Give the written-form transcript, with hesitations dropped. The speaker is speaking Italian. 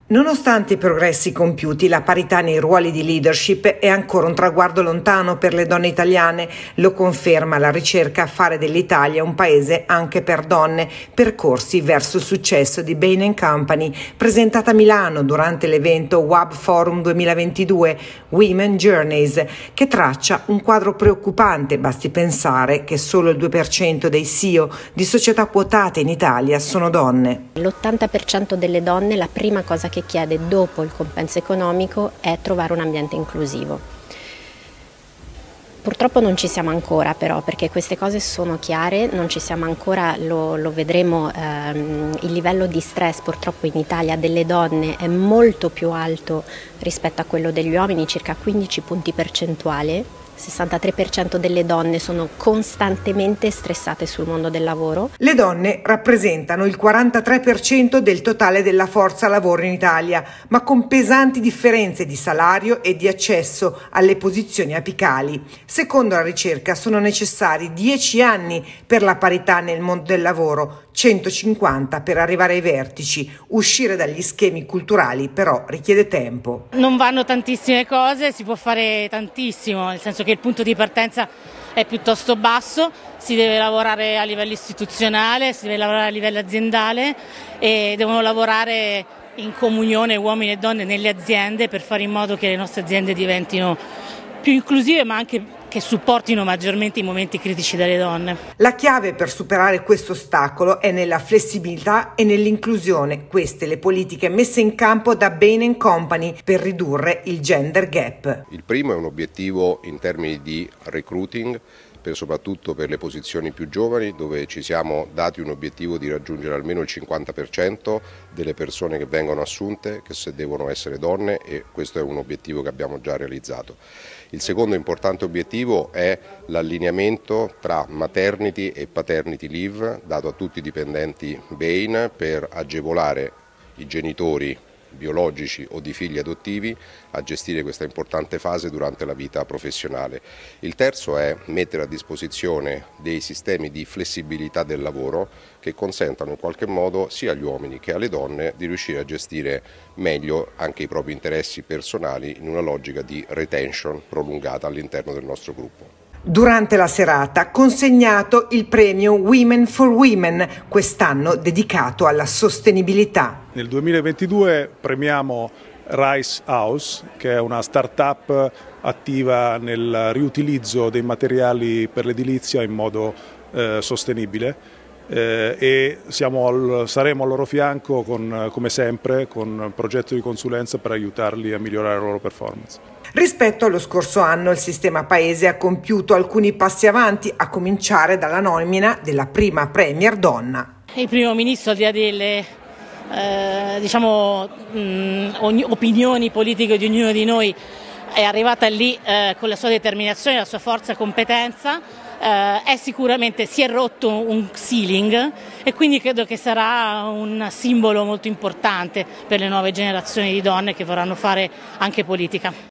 Nonostante i progressi compiuti, la parità nei ruoli di leadership è ancora un traguardo lontano per le donne italiane. Lo conferma la ricerca Fare dell'Italia un paese anche per donne, percorsi verso il successo di Bain & Company, presentata a Milano durante l'evento WAB Forum 2022 Women Journeys, che traccia un quadro preoccupante. Basti pensare che solo il 2% dei CEO di società quotate in Italia sono donne. L'80% delle donne la prima cosa che chiede dopo il compenso economico è trovare un ambiente inclusivo. Purtroppo non ci siamo ancora però, perché queste cose sono chiare, non ci siamo ancora, lo vedremo, il livello di stress purtroppo in Italia delle donne è molto più alto rispetto a quello degli uomini, circa 15 punti percentuali. 63% delle donne sono costantemente stressate sul mondo del lavoro. Le donne rappresentano il 43% del totale della forza lavoro in Italia, ma con pesanti differenze di salario e di accesso alle posizioni apicali. Secondo la ricerca sono necessari 10 anni per la parità nel mondo del lavoro, 150 per arrivare ai vertici. Uscire dagli schemi culturali però richiede tempo. Non vanno tantissime cose, si può fare tantissimo, nel senso che il punto di partenza è piuttosto basso, si deve lavorare a livello istituzionale, si deve lavorare a livello aziendale e devono lavorare in comunione uomini e donne nelle aziende per fare in modo che le nostre aziende diventino più inclusive, ma anche che supportino maggiormente i momenti critici delle donne. La chiave per superare questo ostacolo è nella flessibilità e nell'inclusione. Queste le politiche messe in campo da Bain & Company per ridurre il gender gap. Il primo è un obiettivo in termini di recruiting, soprattutto per le posizioni più giovani, dove ci siamo dati un obiettivo di raggiungere almeno il 50% delle persone che vengono assunte, che se devono essere donne, e questo è un obiettivo che abbiamo già realizzato. Il secondo importante obiettivo è l'allineamento tra maternity e paternity leave dato a tutti i dipendenti Bain per agevolare i genitori biologici o di figli adottivi a gestire questa importante fase durante la vita professionale. Il terzo è mettere a disposizione dei sistemi di flessibilità del lavoro che consentano in qualche modo sia agli uomini che alle donne di riuscire a gestire meglio anche i propri interessi personali in una logica di retention prolungata all'interno del nostro gruppo. Durante la serata consegnato il premio Women for Women, quest'anno dedicato alla sostenibilità. Nel 2022 premiamo Rice House, che è una start-up attiva nel riutilizzo dei materiali per l'edilizia in modo sostenibile e saremo al loro fianco come sempre con un progetto di consulenza per aiutarli a migliorare la loro performance. Rispetto allo scorso anno il sistema paese ha compiuto alcuni passi avanti, a cominciare dalla nomina della prima premier donna. Il primo ministro, al di là delle opinioni politiche di ognuno di noi, è arrivata lì con la sua determinazione, la sua forza e competenza. Si è rotto un ceiling e quindi credo che sarà un simbolo molto importante per le nuove generazioni di donne che vorranno fare anche politica.